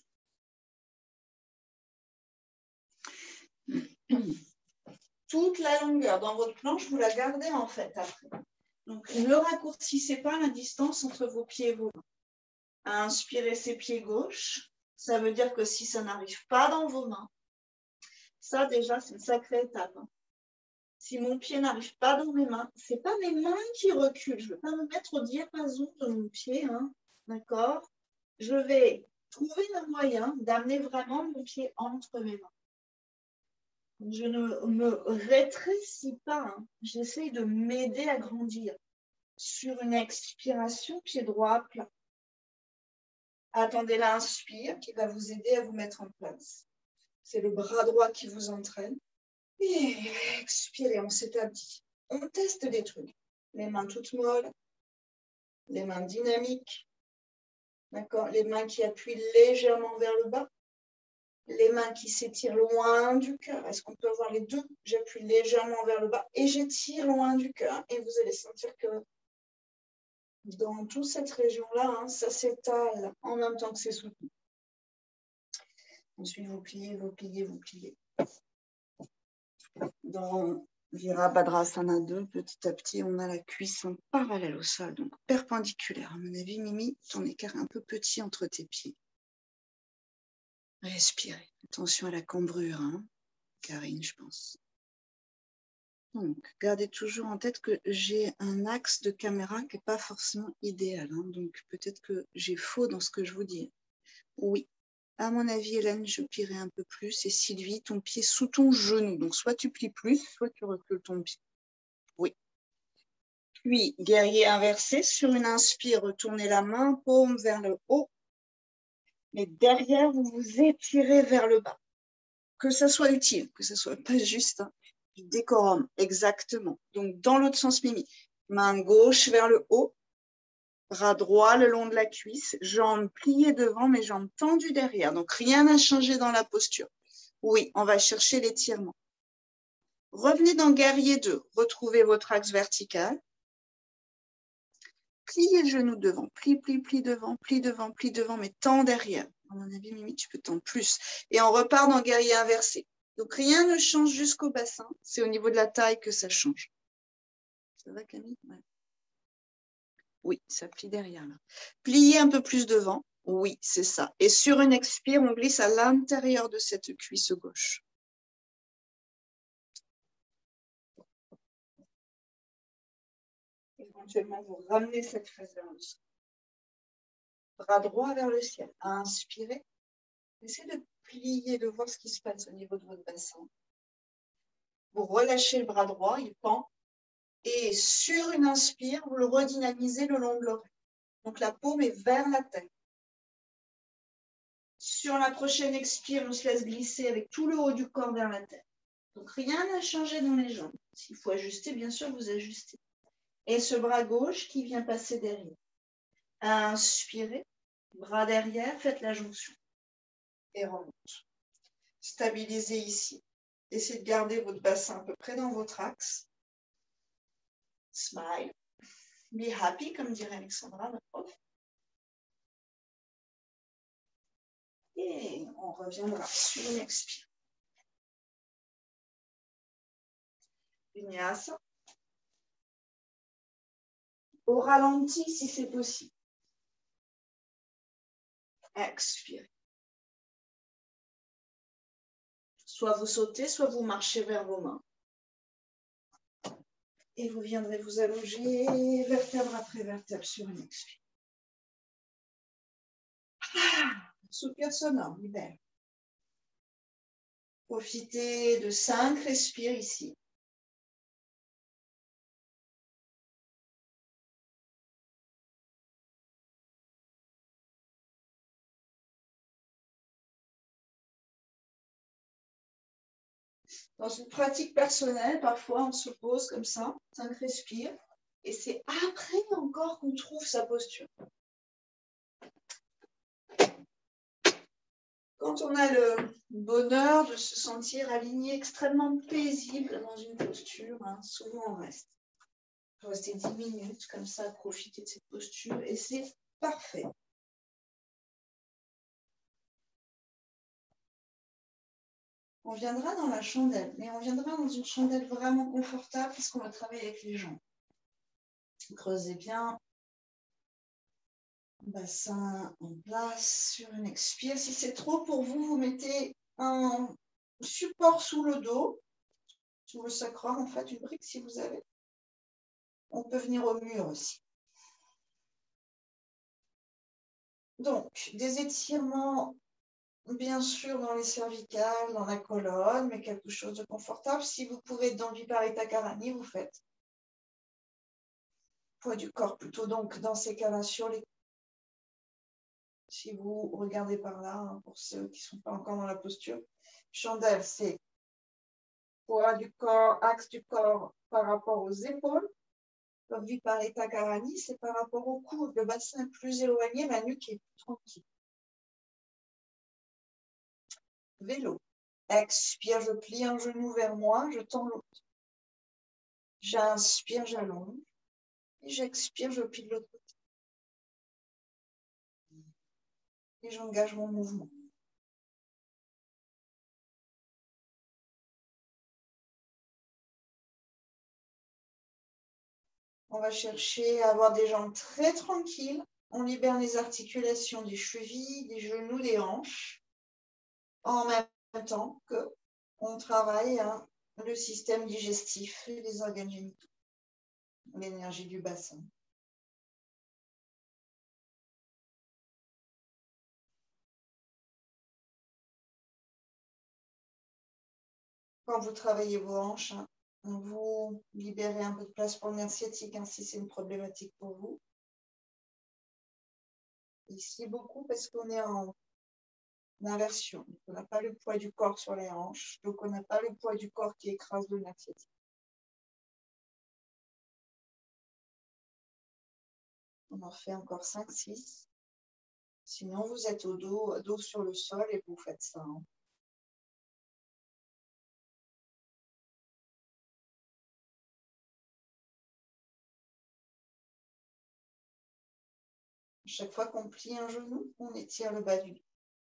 Toute la longueur dans votre planche, vous la gardez en fait après. Donc, ne raccourcissez pas la distance entre vos pieds et vos mains. Inspirez ses pieds gauche. Ça veut dire que si ça n'arrive pas dans vos mains, ça déjà, c'est une sacrée étape. Si mon pied n'arrive pas dans mes mains, ce n'est pas mes mains qui reculent. Je ne vais pas me mettre au diapason de mon pied. D'accord? Je vais trouver le moyen d'amener vraiment mon pied entre mes mains. Je ne me rétrécis pas. J'essaye de m'aider à grandir. Sur une expiration, pied droit plat. Attendez l'inspire qui va vous aider à vous mettre en place. C'est le bras droit qui vous entraîne. Et expirez, on s'établit. On teste des trucs. Les mains toutes molles. Les mains dynamiques. D'accord? Les mains qui appuient légèrement vers le bas. Les mains qui s'étirent loin du cœur. Est-ce qu'on peut avoir les deux? J'appuie légèrement vers le bas et j'étire loin du cœur. Et vous allez sentir que dans toute cette région-là, hein, ça s'étale en même temps que c'est soutenu. Ensuite, vous pliez, vous pliez, vous pliez. Dans Virabhadrasana 2, petit à petit, on a la cuisse en parallèle au sol, donc perpendiculaire. À mon avis, Mimi, ton écart est un peu petit entre tes pieds. Respirez. Attention à la cambrure, hein, Karine, je pense. Donc, gardez toujours en tête que j'ai un axe de caméra qui n'est pas forcément idéal. Hein, donc, peut-être que j'ai faux dans ce que je vous dis. Oui. À mon avis, Hélène, je plierai un peu plus. Et Sylvie, ton pied sous ton genou. Donc, soit tu plies plus, soit tu recules ton pied. Oui. Puis, guerrier inversé. Sur une inspire, retournez la main, paume vers le haut. Mais derrière, vous vous étirez vers le bas. Que ça soit utile, que ça soit pas juste du décorum. Exactement. Donc, dans l'autre sens, Mimi. Main gauche vers le haut. Bras droit le long de la cuisse. Jambes pliées devant, mes jambes tendues derrière. Donc, rien n'a changé dans la posture. Oui, on va chercher l'étirement. Revenez dans guerrier 2. Retrouvez votre axe vertical. Pliez le genou devant. Plie, plie, plie devant, plie devant, plie devant, mais tends derrière. À mon avis, Mimi, tu peux tendre plus. Et on repart dans guerrier inversé. Donc, rien ne change jusqu'au bassin. C'est au niveau de la taille que ça change. Ça va, Camille? Ouais. Oui, ça plie derrière. Là. Pliez un peu plus devant. Oui, c'est ça. Et sur une expire, on glisse à l'intérieur de cette cuisse gauche. Éventuellement, vous ramenez cette fraise vers le sol. Bras droit vers le ciel. Inspirez. Essayez de plier, de voir ce qui se passe au niveau de votre bassin. Vous relâchez le bras droit, il pend. Et sur une inspire, vous le redynamisez le long de l'oreille. Donc la paume est vers la tête. Sur la prochaine expire, on se laisse glisser avec tout le haut du corps vers la tête. Donc rien n'a changé dans les jambes. S'il faut ajuster, bien sûr, vous ajustez. Et ce bras gauche qui vient passer derrière. Inspirez, bras derrière, faites la jonction. Et remonte. Stabilisez ici. Essayez de garder votre bassin à peu près dans votre axe. Smile. Be happy, comme dirait Alexandra, notre prof. Et on reviendra sur une expire. Vinyasa. Au ralenti, si c'est possible. Expirez. Soit vous sautez, soit vous marchez vers vos mains. Et vous viendrez vous allonger vertèbre après vertèbre sur une expire. Soupir sonore, libère. Profitez de 5 respires ici. Dans une pratique personnelle, parfois on se pose comme ça, 5 respires, et c'est après encore qu'on trouve sa posture. Quand on a le bonheur de se sentir aligné, extrêmement paisible dans une posture, hein, souvent on reste. On peut rester 10 minutes comme ça, profiter de cette posture, et c'est parfait. On viendra dans la chandelle, mais on viendra dans une chandelle vraiment confortable puisqu'on va travailler avec les jambes. Creusez bien. Bassin en place sur une expire. Si c'est trop pour vous, vous mettez un support sous le dos, sous le sacrum, en fait, une brique si vous avez. On peut venir au mur aussi. Donc, des étirements, bien sûr, dans les cervicales, dans la colonne, mais quelque chose de confortable. Si vous pouvez être dans Viparita Karani, vous faites. Poids du corps plutôt, donc, dans ces cas-là, sur les. Si vous regardez par là, hein, pour ceux qui ne sont pas encore dans la posture. Chandelle, c'est poids du corps, axe du corps par rapport aux épaules. Comme vu par l'état Karani, c'est par rapport au coude. Le bassin est plus éloigné, la nuque est plus tranquille. Vélo. Expire, je plie un genou vers moi, je tends l'autre. J'inspire, j'allonge. Et j'expire, je plie de l'autre côté. Et j'engage mon mouvement. On va chercher à avoir des jambes très tranquilles. On libère les articulations des chevilles, des genoux, des hanches. En même temps qu'on travaille le système digestif et les organes génitaux. L'énergie du bassin. Quand vous travaillez vos hanches, vous libérez un peu de place pour le nerf sciatique si c'est une problématique pour vous. Ici, beaucoup parce qu'on est en inversion. On n'a pas le poids du corps sur les hanches, donc on n'a pas le poids du corps qui écrase le nerf sciatique. On en fait encore 5-6. Sinon, vous êtes au dos sur le sol et vous faites ça. Chaque fois qu'on plie un genou, on étire le bas du dos.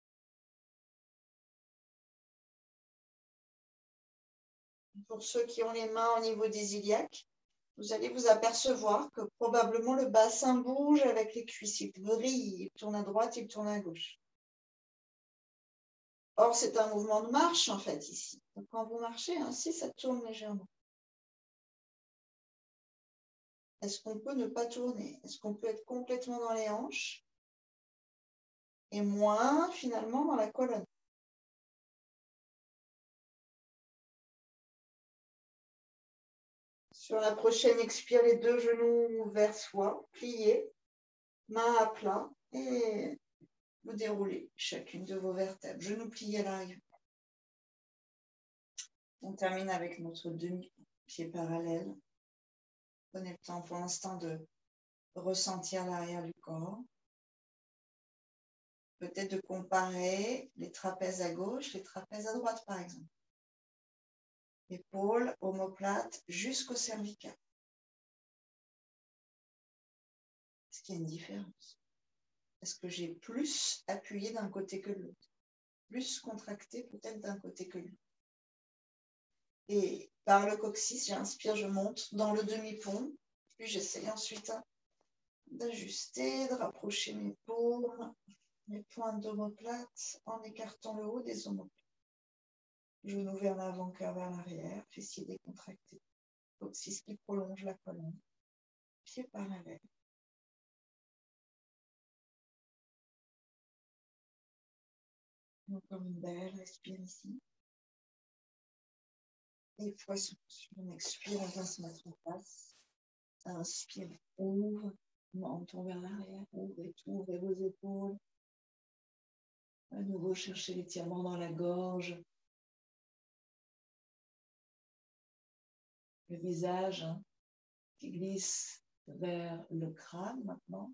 Pour ceux qui ont les mains au niveau des iliaques, vous allez vous apercevoir que probablement le bassin bouge avec les cuisses. Il vrille, il tourne à droite, il tourne à gauche. Or, c'est un mouvement de marche, en fait, ici. Donc, quand vous marchez, ainsi, ça tourne légèrement. Est-ce qu'on peut ne pas tourner? Est-ce qu'on peut être complètement dans les hanches et moins, finalement, dans la colonne? Sur la prochaine expire, les deux genoux vers soi, pliés, main à plat, et vous déroulez chacune de vos vertèbres. Genoux pliés à l'arrière. On termine avec notre demi-pied parallèle. Prenez le temps pour l'instant de ressentir l'arrière du corps. Peut-être de comparer les trapèzes à gauche, les trapèzes à droite, par exemple. Épaules, omoplate, jusqu'au cervical. Est-ce qu'il y a une différence? Est-ce que j'ai plus appuyé d'un côté que de l'autre? Plus contracté peut-être d'un côté que de l'autre. Et par le coccyx, j'inspire, je monte dans le demi-pont. Puis j'essaie ensuite d'ajuster, de rapprocher mes paumes, mes pointes d'omoplate en écartant le haut des omoplates. Genou vers l'avant, cœur vers l'arrière, fessier décontracté. Coccyx qui prolonge la colonne. Pied parallèle. Donc, comme une belle, respire ici. Et poisson. On expire, on vient se mettre en place. Inspire, ouvre, menton vers l'arrière, ouvrez vos épaules. À nouveau, cherchez l'étirement dans la gorge. Le visage qui glisse vers le crâne maintenant.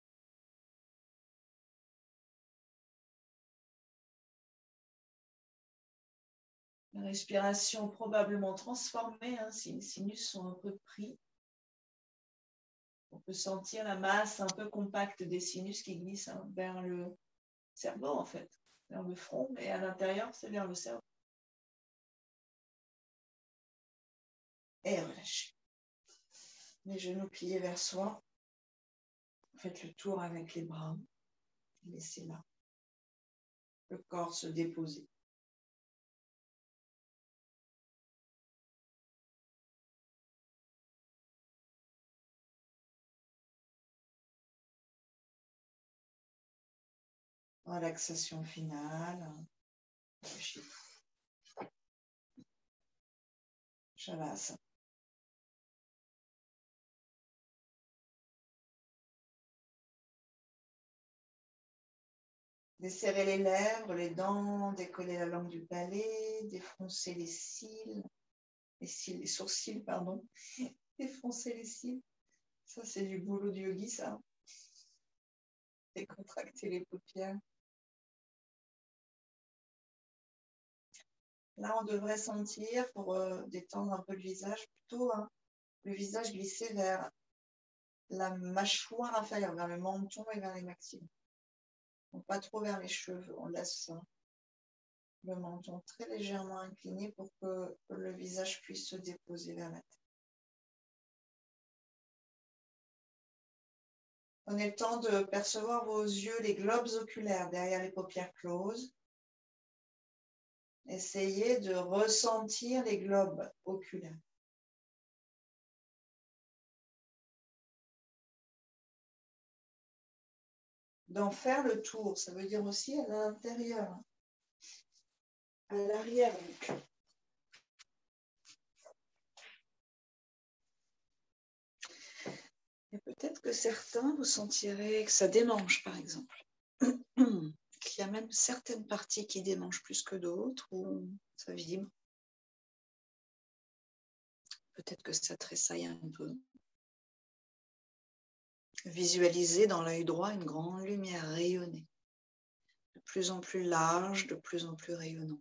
La respiration probablement transformée si les sinus sont un peu pris. On peut sentir la masse un peu compacte des sinus qui glissent vers le cerveau en fait, vers le front, et à l'intérieur c'est vers le cerveau. Et relâchez. Les genoux pliés vers soi. Faites le tour avec les bras. Laissez là. Le corps se déposer. Relaxation finale. Shavasana. Desserrez les lèvres, les dents, décoller la langue du palais, défroncer les sourcils, pardon, défroncer les cils. Ça, c'est du boulot de yogi, ça. Décontracter les paupières. Là, on devrait sentir, pour détendre un peu le visage, plutôt le visage glisser vers la mâchoire inférieure, vers le menton et vers les maxillaires. Donc, pas trop vers les cheveux. On laisse le menton très légèrement incliné pour que le visage puisse se déposer vers la tête. Prenez le temps de percevoir vos yeux, les globes oculaires derrière les paupières closes. Essayez de ressentir les globes oculaires. D'en faire le tour, ça veut dire aussi à l'intérieur, à l'arrière du cul. Et peut-être que certains, vous sentirez que ça démange, par exemple. Qu'il y a même certaines parties qui démangent plus que d'autres, ou ça vibre. Peut-être que ça tressaille un peu. Visualisez dans l'œil droit une grande lumière rayonnée, de plus en plus large, de plus en plus rayonnante.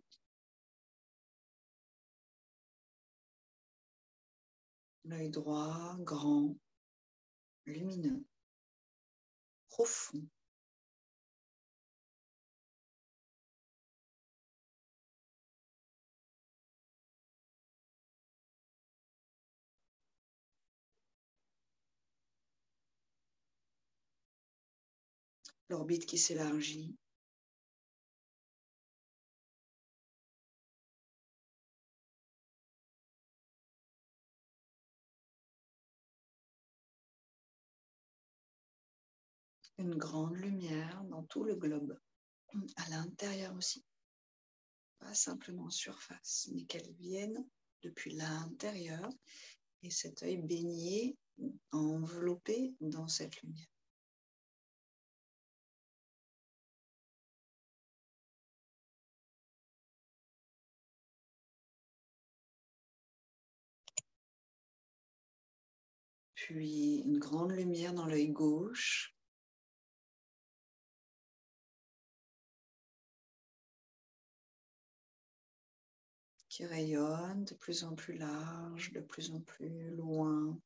L'œil droit, grand, lumineux, profond. L'orbite qui s'élargit. Une grande lumière dans tout le globe, à l'intérieur aussi. Pas simplement en surface, mais qu'elle vienne depuis l'intérieur et cet œil baigné, enveloppé dans cette lumière. Puis une grande lumière dans l'œil gauche. Qui rayonne de plus en plus large, de plus en plus loin.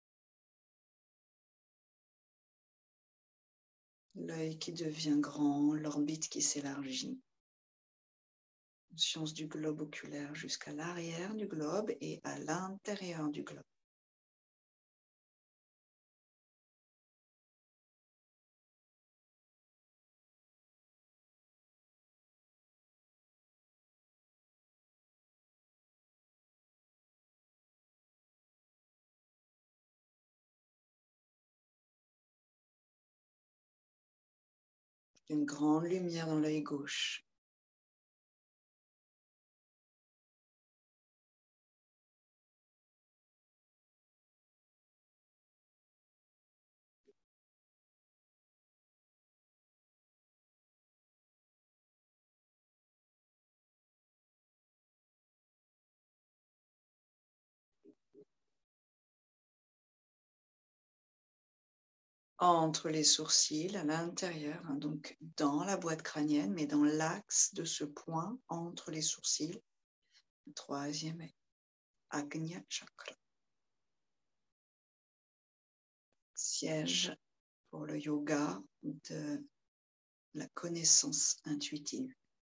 L'œil qui devient grand, l'orbite qui s'élargit. Conscience du globe oculaire jusqu'à l'arrière du globe et à l'intérieur du globe. Une grande lumière dans l'œil gauche. Entre les sourcils, à l'intérieur, donc dans la boîte crânienne, mais dans l'axe de ce point entre les sourcils. Le troisième œil, Agnya Chakra. Siège pour le yoga de la connaissance intuitive.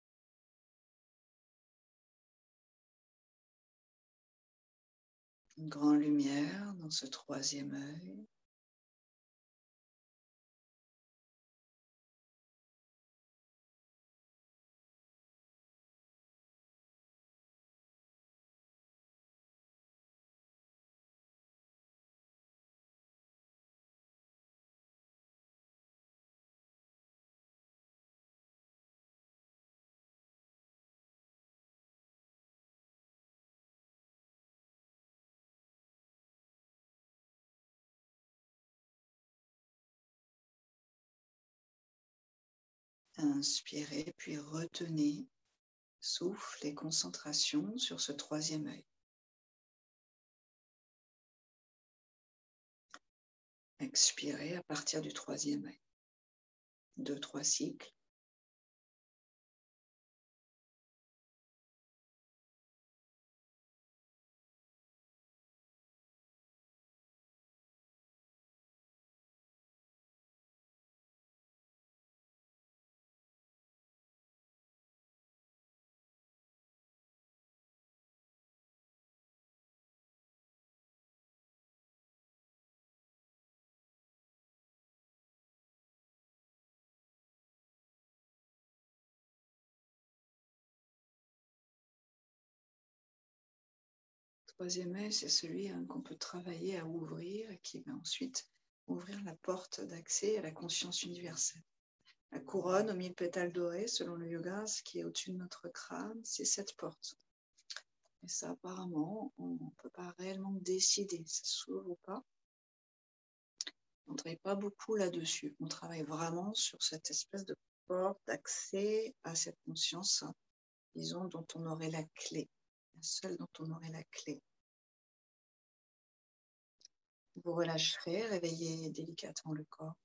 Une grande lumière dans ce troisième œil. Inspirez, puis retenez, souffle et concentration sur ce troisième œil. Expirez à partir du 3e œil. 2-3 cycles. Troisième œil, c'est celui qu'on peut travailler à ouvrir et qui va ensuite ouvrir la porte d'accès à la conscience universelle. La couronne aux 1000 pétales dorés, selon le yoga, ce qui est au-dessus de notre crâne, c'est cette porte. Et ça, apparemment, on ne peut pas réellement décider si ça s'ouvre ou pas. On ne travaille pas beaucoup là-dessus. On travaille vraiment sur cette espèce de porte d'accès à cette conscience, disons, dont on aurait la clé. La seule dont on aurait la clé. Vous relâcherez, réveillez délicatement le corps.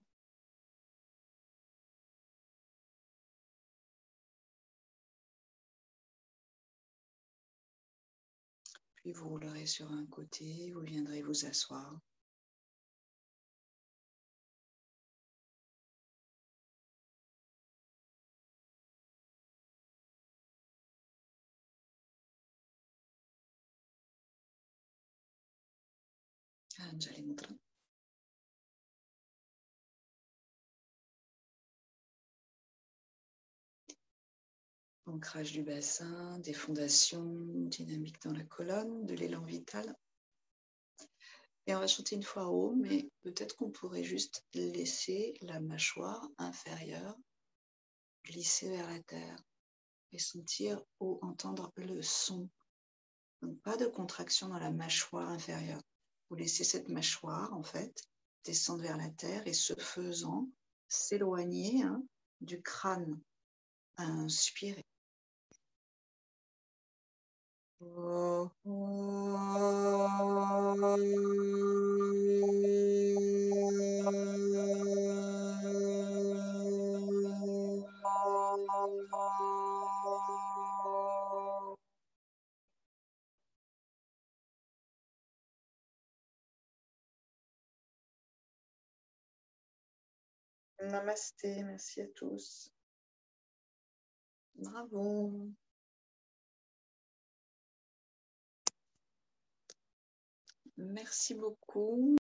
Puis vous roulerez sur un côté, vous viendrez vous asseoir. Anjali Mudra. Ancrage du bassin, des fondations dynamiques dans la colonne, de l'élan vital. Et on va chanter une fois haut, mais peut-être qu'on pourrait juste laisser la mâchoire inférieure glisser vers la terre et sentir ou entendre le son. Donc pas de contraction dans la mâchoire inférieure. Vous laissez cette mâchoire, en fait, descendre vers la terre et ce faisant, s'éloigner du crâne. Inspirez. Namasté, merci à tous. Bravo. Merci beaucoup.